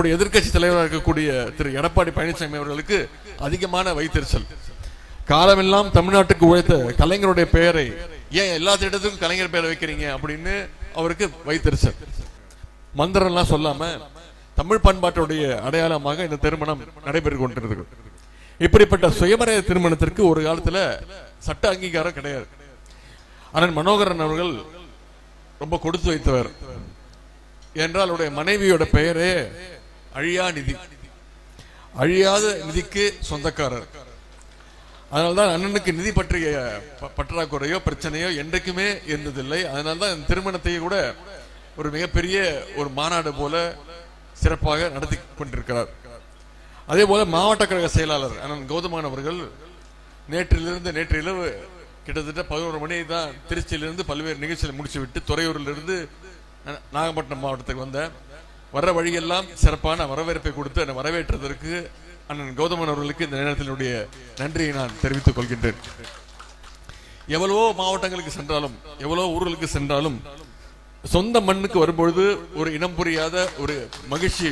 நம்முடைய எதிர்க்கட்சி தலைவராக இருக்கக்கூடிய திரு எடப்பாடி பழனிசாமி அவர்களுக்கு அதிகமான வைத்தறிச்சல். காலமெல்லாம் தமிழ்நாட்டுக்கு உழைத்த கலைஞருடைய பெயரை ஏன் எல்லா திட்டத்துக்கும் கலைஞர் பெயரை வைக்கிறீங்க அப்படின்னு அவருக்கு வைத்தறிச்சல். மந்திரம் எல்லாம் சொல்லாம தமிழ் பண்பாட்டுடைய அடையாளமாக இந்த திருமணம் நடைபெற்று கொண்டிருக்கிறது. இப்படிப்பட்ட சுயமரியாதை திருமணத்திற்கு ஒரு காலத்துல சட்ட அங்கீகாரம் கிடையாது. அண்ணன் மனோகரன் அவர்கள் ரொம்ப கொடுத்து வைத்தவர் என்றால் அவருடைய மனைவியோட பெயரே அழியா நிதி, அழியாத நிதிக்கு சொந்தக்காரர். அதனால்தான் அண்ணனுக்கு நிதி பற்றிய பற்றாக்குறையோ பிரச்சனையோ என்றைக்குமே இருந்ததில்லை. அதனால்தான் இந்த திருமணத்தையும் கூட ஒரு மிகப்பெரிய ஒரு மாநாடு போல சிறப்பாக நடத்தி கொண்டிருக்கிறார். அதே போல மாவட்ட கழக செயலாளர் அண்ணன் கௌதமன் அவர்கள் நேற்று இரவு கிட்டத்தட்ட 11 மணி தான் திருச்சியிலிருந்து பல்வேறு நிகழ்ச்சிகளை முடிச்சு விட்டு துறையூரிலிருந்து நாகப்பட்டினம் மாவட்டத்துக்கு வந்த வர வழியெல்லாம் சிறப்பான வரவேற்பை கொடுத்து என்னை வரவேற்றதற்கு அண்ணன் கௌதமன் அவர்களுக்கு இந்த நேரத்தினுடைய நன்றியை நான் தெரிவித்துக் கொள்கின்றேன். எவ்வளவோ மாவட்டங்களுக்கு சென்றாலும் எவ்வளவோ ஊர்களுக்கு சென்றாலும் சொந்த மண்ணுக்கு வரும்பொழுது ஒரு இனம் புரியாத ஒரு மகிழ்ச்சி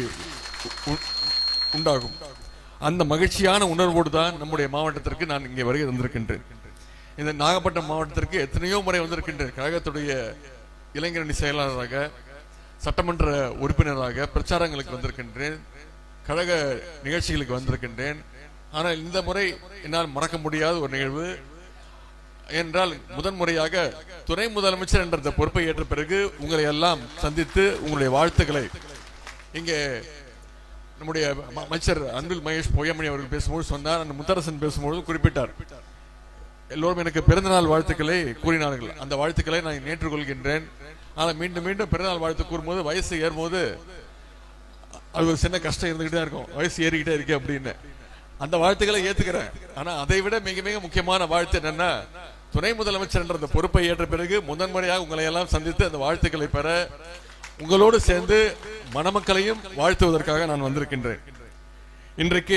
உண்டாகும். அந்த மகிழ்ச்சியான உணர்வோடு தான் நம்முடைய மாவட்டத்திற்கு நான் இங்கே வருகை வந்திருக்கின்றேன். இந்த நாகப்பட்டினம் மாவட்டத்திற்கு எத்தனையோ முறை வந்திருக்கின்றேன். கழகத்துடைய இளைஞரணி செயலாளராக, சட்டமன்ற உறுப்பினராக பிரச்சாரங்களுக்கு வந்திருக்கின்றேன், கழக நிகழ்ச்சிகளுக்கு வந்திருக்கின்றேன். ஆனால் இந்த முறை என்னால் மறக்க முடியாத ஒரு நிகழ்வு என்றால் முதன்முறையாக துணை முதலமைச்சர் என்ற இந்த பொறுப்பை ஏற்ற பிறகு உங்களை எல்லாம் சந்தித்து உங்களுடைய வாழ்த்துக்களை இங்கே நம்முடைய அமைச்சர் அன்பில் மகேஷ் பொய்யாமணி அவர்கள் பேசும்போது சொன்னார். அந்த முத்தரசன் பேசும்போது குறிப்பிட்டார், எல்லோரும் எனக்கு பிறந்தநாள் வாழ்த்துக்களை கூறினார்கள். அந்த வாழ்த்துக்களை நான் ஏற்றுக்கொள்கின்றேன். ஆனால் மீண்டும் மீண்டும் பிறந்தநாள் வாழ்த்து கூறும்போது வயசு ஏறும்போது அது ஒரு சின்ன கஷ்டம் இருந்துகிட்டே இருக்கும். வயசு ஏறிக்கிட்டே இருக்கு அப்படின்னு அந்த வாழ்த்துக்களை ஏத்துக்கிறேன். ஆனா அதை விட மிக மிக முக்கியமான வாழ்த்து என்னன்னா, துணை முதலமைச்சர் என்ற அந்த பொறுப்பை ஏற்ற பிறகு முதன்முறையாக உங்களை எல்லாம் சந்தித்து அந்த வாழ்த்துக்களை பெற உங்களோடு சேர்ந்து மணமக்களையும் வாழ்த்துவதற்காக நான் வந்திருக்கின்றேன். இன்றைக்கு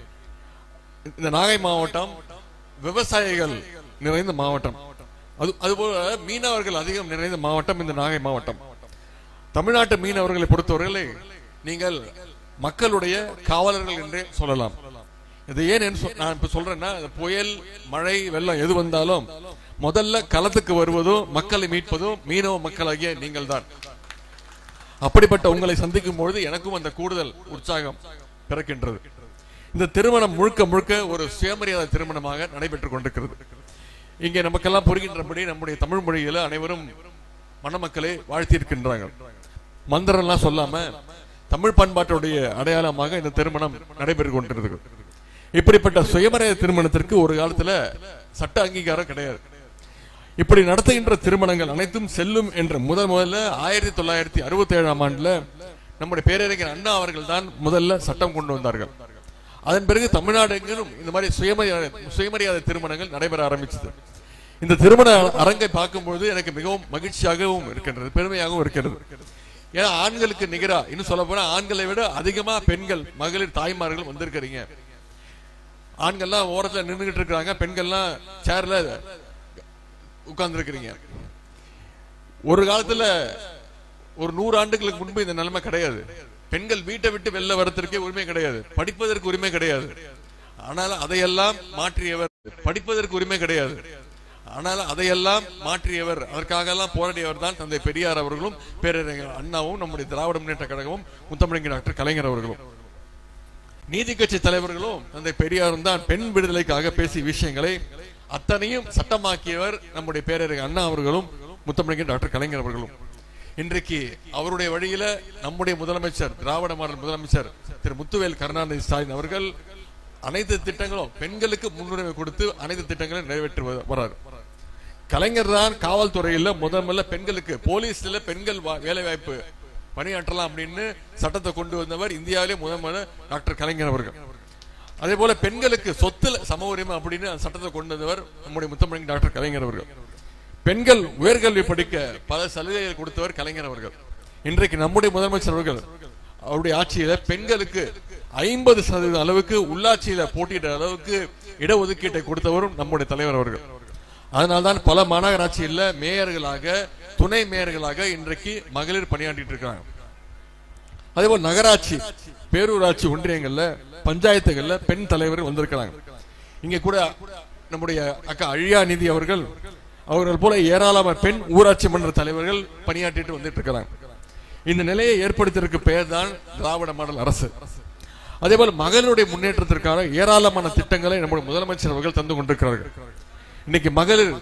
இந்த நாகை மாவட்டம் விவசாயிகள் நிறைந்த மாவட்டம், அதுபோல மீனவர்கள் அதிகம் நிறைந்த மாவட்டம் இந்த நாகை மாவட்டம். தமிழ்நாட்டு மீனவர்களை பொறுத்தவரையிலே நீங்கள் மக்களுடைய காவலர்கள் என்றே சொல்லலாம். இது ஏன் நான் இப்ப சொல்றேன்னா, புயல் மழை வெள்ளம் எது வந்தாலும் முதல்ல களத்துக்கு வருவதும் மக்களை மீட்பதும் மீனவ மக்களாகிய நீங்கள் தான். அப்படிப்பட்ட உங்களை சந்திக்கும் பொழுது எனக்கும் அந்த கூடுதல் உற்சாகம் பிறக்கின்றது. இந்த திருமணம் முழுக்க முழுக்க ஒரு சுயமரியாதை திருமணமாக நடைபெற்றுக் கொண்டிருக்கிறது. இங்கே நமக்கெல்லாம் புரிகின்றபடி நம்முடைய தமிழ் மொழியில அனைவரும் மணமக்களை வாழ்த்தியிருக்கின்றார்கள். மந்திரம் எல்லாம் சொல்லாம தமிழ் பண்பாட்டுடைய அடையாளமாக இந்த திருமணம் நடைபெற்றுக் கொண்டிருக்கிறது. இப்படிப்பட்ட சுயமரியாதை திருமணத்திற்கு ஒரு காலத்துல சட்ட அங்கீகாரம் கிடையாது. இப்படி நடத்துகின்ற திருமணங்கள் அனைத்தும் செல்லும் என்ற முதல்ல 1967ஆம் ஆண்டுல நம்முடைய பேரறிஞர் அண்ணா அவர்கள் தான் முதல்ல சட்டம் கொண்டு வந்தார்கள். அதன் பிறகு தமிழ்நாடு எங்கிலும் இந்த மாதிரி சுயமரியாதை திருமணங்கள் நடைபெற ஆரம்பிச்சது. இந்த திருமண அரங்கை பார்க்கும்போது எனக்கு மிகவும் மகிழ்ச்சியாகவும் இருக்கின்றது, பெருமையாகவும் இருக்கிறது. ஏன்னா ஆண்களுக்கு நிகரா, இன்னும் சொல்ல போனா ஆண்களை விட அதிகமா பெண்கள் மகளிர் தாய்மார்கள் வந்திருக்கிறீங்க. ஆண்கள்லாம் ஓரத்துல நின்றுகிட்டு இருக்கிறாங்க, பெண்கள்லாம் சேர்ல உட்கார்ந்து இருக்கிறீங்க. ஒரு காலத்துல ஒரு 100 ஆண்டுகளுக்கு முன்பு இந்த நிலைமை கிடையாது. பெண்கள் வீட்டை விட்டு வெளில வரத்திற்கே உரிமை கிடையாது, படிப்பதற்கு உரிமை கிடையாது. ஆனால் அதையெல்லாம் மாற்றியவர், படிப்பதற்கு உரிமை கிடையாது. ஆனால் அதையெல்லாம் மாற்றியவர், அதற்காக எல்லாம் போராடியவர் தான் தந்தை பெரியார் அவர்களும் பேரறிஞர் அண்ணாவும் நம்முடைய திராவிட முன்னேற்ற கழகமும் முத்தமிழறிஞர் டாக்டர் கலைஞர் அவர்களும். நீதி கட்சி தலைவர்களும் தந்தை பெரியாரும் தான் பெண் விடுதலைக்காக பேசிய விஷயங்களை அத்தனையும் சட்டமாக்கியவர் நம்முடைய பேரறிஞர் அண்ணா அவர்களும் முத்தமிழறிஞர் டாக்டர் கலைஞர் அவர்களும். இன்றைக்கு அவருடைய வழியில நம்முடைய முதலமைச்சர், திராவிட மாடல் முதலமைச்சர் திரு முத்துவேல் கருணாநிதி ஸ்டாலின் அவர்கள் அனைத்து திட்டங்களும் பெண்களுக்கு முன்னுரிமை கொடுத்து அனைத்து திட்டங்களையும் நிறைவேற்றி வர்றார். கலைஞர் தான் காவல்துறையில முதல்ல பெண்களுக்கு, போலீஸ்ல பெண்கள் வேலை வாய்ப்பு பணியாற்றலாம் அப்படின்னு சட்டத்தை கொண்டு வந்தவர் இந்தியாவிலே முதல்ல டாக்டர் கலைஞர் அவர்கள். அதே போல பெண்களுக்கு சொத்துல சம உரிமை அப்படின்னு சட்டத்தை கொண்டு வந்தவர் நம்முடைய முத்தமிழ் டாக்டர் கலைஞர் அவர்கள். பெண்கள் உயர்கல்வி படிக்க பல சலுகைகள் கொடுத்தவர் கலைஞர் அவர்கள். இன்றைக்கு நம்முடைய முதலமைச்சர் அவர்கள் அவருடைய ஆட்சியில பெண்களுக்கு 50% அளவுக்கு உள்ளாட்சியில போட்டியிட அளவுக்கு இடஒதுக்கீட்டை கொடுத்தவரும் நம்முடைய தலைவர் அவர்கள். அதனால்தான் பல மாநகராட்சியில் மேயர்களாக, துணை மேயர்களாக இன்றைக்கு மகளிர் பணியாற்றிட்டு இருக்காங்க. அதேபோல் நகராட்சி, பேரூராட்சி, ஒன்றியங்கள்ல, பஞ்சாயத்துகள்ல பெண் தலைவர் வந்திருக்கிறாங்க. இங்க கூட நம்முடைய அக்கா அழியா நிதி அவர்கள் போல ஏராளமான பெண் ஊராட்சி மன்ற தலைவர்கள் பணியாற்றிட்டு வந்துட்டு இருக்கிறாங்க. இந்த நிலையை ஏற்படுத்தியதற்கு பெயர் தான் திராவிட மாடல் அரசு. அதே போல மகளிருடைய முன்னேற்றத்திற்கான ஏராளமான திட்டங்களை நம்முடைய முதலமைச்சர் அவர்கள் தந்து கொண்டிருக்கிறார்கள். இன்னைக்கு மகளிர்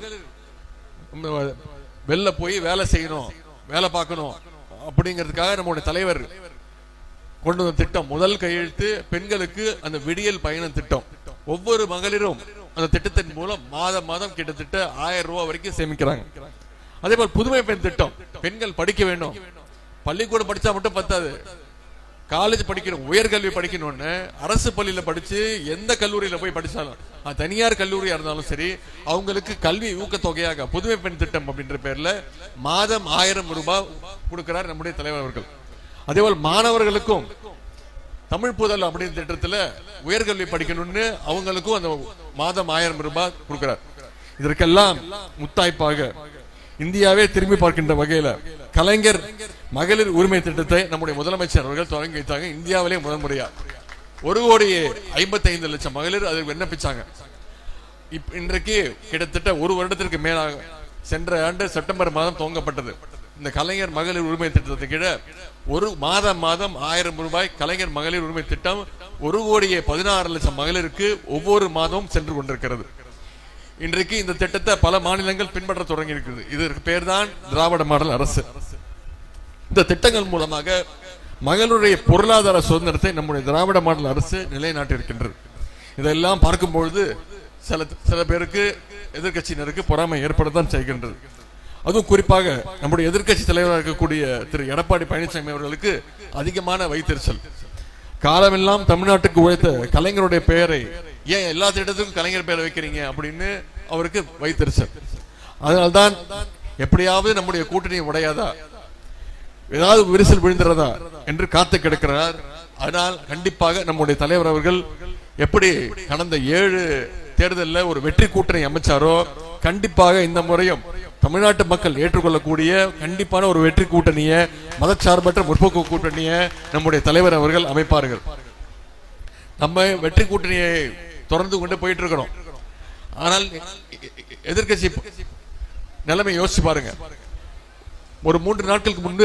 வெளில போய் வேலை செய்யணும், வேலை பார்க்கணும் அப்படிங்கிறதுக்காக நம்முடைய தலைவர் கொண்டு வந்த திட்டம், முதல் கையெழுத்து பெண்களுக்கு அந்த விடியல் பயண திட்டம். ஒவ்வொரு மகளிரும் அந்த திட்டத்தின் மூலம் மாதம் மாதம் கிட்டத்தட்ட 1000 ரூபாய் வரைக்கும் சேமிக்கிறாங்க. அதே போல் புதுமை பெண் திட்டம், பெண்கள் படிக்க வேண்டும், பள்ளிக்கூடம் படிச்சா மட்டும் பத்தாது, காலேஜ் படிக்கணும், உயர்கல்வி படிக்கணும்னு அரசு பள்ளியில படிச்சு எந்த கல்லூரியில போய் படிச்சாலும், தனியார் கல்லூரியா இருந்தாலும் சரி, அவங்களுக்கு கல்வி ஊக்கத்தொகையாக புதுமை பெண் திட்டம் அப்படின்ற பேர்ல மாதம் 1000 ரூபாய் கொடுக்கிறார் நம்முடைய தலைவர் அவர்கள். அதேபோல் மாணவர்களுக்கும் தமிழ் புதல் அப்படின்ற திட்டத்துல உயர்கல்வி படிக்கணும்னு அவங்களுக்கும் அந்த மாதம் 1000 ரூபாய் கொடுக்கிறார். இதற்கெல்லாம் முத்தாய்ப்பாக இந்தியாவே திரும்பி பார்க்கின்ற வகையில கலைஞர் மகளிர் உரிமை திட்டத்தை நம்முடைய முதலமைச்சர் அவர்கள் தொடங்கி வைத்தாங்க. இந்தியாவிலே முதல் முறையா 1,55,00,000 மகளிர் அதில் விண்ணப்பிச்சாங்க. இன்றைக்கு கிட்டத்தட்ட ஒரு வருடத்திற்கு மேலாக சென்ற ஆண்டு செப்டம்பர் மாதம் துவங்கப்பட்டது இந்த கலைஞர் மகளிர் உரிமை திட்டத்தை. கீழ ஒரு மாதம் 1000 ரூபாய் கலைஞர் மகளிர் உரிமை திட்டம் 1,16,00,000 மகளிருக்கு ஒவ்வொரு மாதமும் சென்று கொண்டிருக்கிறது. இன்றைக்கு இந்த திட்டத்தை பல மாநிலங்கள் பின்பற்ற தொடங்கி இருக்கிறது. இதற்கு பேர் தான் திராவிட மாடல் அரசு. இந்த திட்டங்கள் மூலமாக மகளுடைய பொருளாதார சுதந்திரத்தை நம்முடைய திராவிட மாடல் அரசு நிலைநாட்டி இருக்கின்றது. இதெல்லாம் பார்க்கும்பொழுது சில பேருக்கு, எதிர்கட்சியினருக்கு பொறாமை ஏற்படத்தான் செய்கின்றது. அதுவும் குறிப்பாக நம்முடைய எதிர்கட்சி தலைவராக இருக்கக்கூடிய திரு எடப்பாடி பழனிசாமி அவர்களுக்கு அதிகமான வைத்தறிச்சல். காலமெல்லாம் தமிழ்நாட்டுக்கு உழைத்த கலைஞருடைய பெயரை ஏன் எல்லா திட்டத்துக்கும் கலைஞர் பெயரை வைக்கிறீங்க அப்படின்னு அவருக்கு வைத்தறிச்சல். அதனால்தான் எப்படியாவது நம்முடைய கூட்டணி உடையாதா, ஏதாவது விரிசல் விழுந்துறதா என்று காத்து கிடக்கிறார். அதனால் கண்டிப்பாக நம்முடைய தலைவர் அவர்கள் எப்படி கடந்த 7 தேர்தலில் ஒரு வெற்றி கூட்டணி அமைச்சாரோ, கண்டிப்பாக இந்த முறையும் தமிழ்நாட்டு மக்கள் ஏற்றுக்கொள்ளக்கூடிய கண்டிப்பான ஒரு வெற்றி கூட்டணியை, மதச்சார்பற்ற முற்போக்கு கூட்டணியை நம்முடைய தலைவர் அவர்கள் அமைப்பார்கள். நம்ம வெற்றி கூட்டணியை தொடர்ந்து கொண்டு போயிட்டு இருக்கிறோம். ஆனால் எதிர்கட்சி நிலைமை யோசிச்சு பாருங்க. ஒரு 3 நாட்களுக்கு முன்பு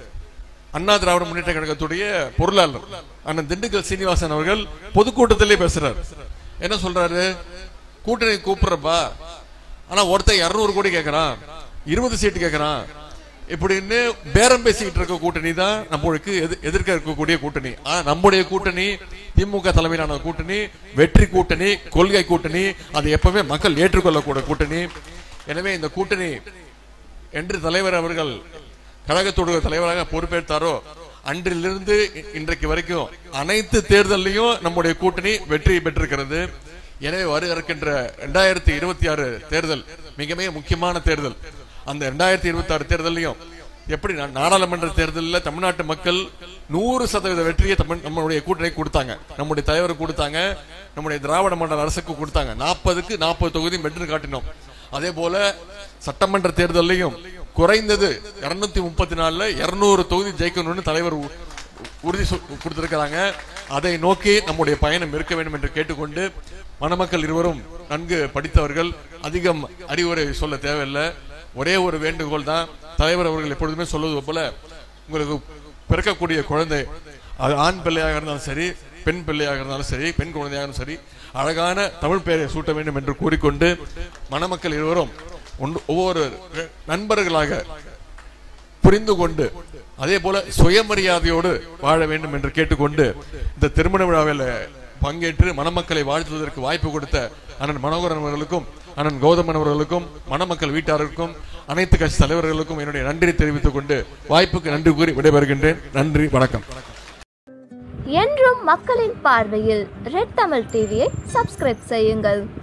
அண்ணா திராவிட முன்னேற்ற கழகத்துடைய பொருளாளர் அண்ணன் திண்டுக்கல் சீனிவாசன் அவர்கள் பொதுக்கூட்டத்திலே பேசுறாரு. என்ன சொல்றாரு? கூட்டணி கூப்பிடுறப்பா, ஆனா ஒருத்தர் 200 கோடி கேட்கறான், 20 சீட்டு கேட்கறான், இப்படின்னு பேரம் பேசிக்கிட்டு இருக்க கூட்டணி தான் நம்மளுக்கு எதிர்க்க இருக்கக்கூடிய கூட்டணி. ஆனா நம்முடைய கூட்டணி திமுக தலைமையிலான கூட்டணி வெற்றி கூட்டணி, கொள்கை கூட்டணி, அது எப்பவுமே மக்கள் ஏற்றுக்கொள்ளக்கூடிய கூட்டணி. எனவே இந்த கூட்டணி என்று தலைவர் அவர்கள் கழகத்தோட தலைவராக பொறுப்பேற்றாரோ அன்றிலிருந்து இன்றைக்கு வரைக்கும் அனைத்து தேர்தலையும் நம்முடைய கூட்டணி வெற்றி பெற்றிருக்கிறது. எனவே வருகின்ற 2026 தேர்தல் மிக மிக முக்கியமான தேர்தல். அந்த 2026 தேர்தலையும் எப்படி நாடாளுமன்ற தேர்தலில் தமிழ்நாட்டு மக்கள் 100% வெற்றியை நம்மளுடைய கூட்டணி கொடுத்தாங்க, நம்முடைய தலைவர் கொடுத்தாங்க, நம்முடைய திராவிட மாடல் அரசுக்கு கொடுத்தாங்க. 40க்கு 40 தொகுதி வென்று காட்டினோம். அதே போல சட்டமன்ற தேர்தலையும் குறைந்தது 234ல 200 தொகுதி ஜெயிக்கணும்னு தலைவர் உறுதி கொடுத்திருக்கிறாங்க. அதை நோக்கி நம்முடைய பயணம் இருக்க வேண்டும் என்று கேட்டுக்கொண்டு, மணமக்கள் இருவரும் நன்கு படித்தவர்கள், அதிகம் அறிவுரை சொல்ல தேவையில்லை. ஒரே ஒரு வேண்டுகோள் தான். தலைவர் அவர்கள் எப்பொழுதுமே சொல்வது போல, உங்களுக்கு பிறக்கக்கூடிய குழந்தை அது ஆண் பிள்ளையாக இருந்தாலும் சரி, பெண் பிள்ளையாக இருந்தாலும் சரி, பெண் குழந்தையாக இருந்தாலும் சரி, அழகான தமிழ் பெயரை சூட்ட வேண்டும் என்று கூறிக்கொண்டு, மணமக்கள் இருவரும் ஒவ்வொரு நண்பர்களாக புரிந்து கொண்டு அதே போல சுயமரியாதையோடு வாழ வேண்டும் என்று கேட்டுக்கொண்டு, இந்த திருமண விழாவில் பங்கேற்று மணமக்களை வாழ்த்துவதற்கு வாய்ப்பு கொடுத்த அண்ணன் மனோகரன் அவர்களுக்கும், அண்ணன் கௌதமன் அவர்களுக்கும், மணமக்கள் வீட்டாருக்கும், அனைத்து கட்சி தலைவர்களுக்கும் என்னுடைய நன்றி தெரிவித்துக் கொண்டு வாய்ப்புக்கு நன்றி கூறி விடைபெறுகின்றேன். நன்றி, வணக்கம். என்றும் மக்களின் பார்வையில் ரெட் தமிழ் டிவியை சப்ஸ்கிரைப் செய்யுங்கள்.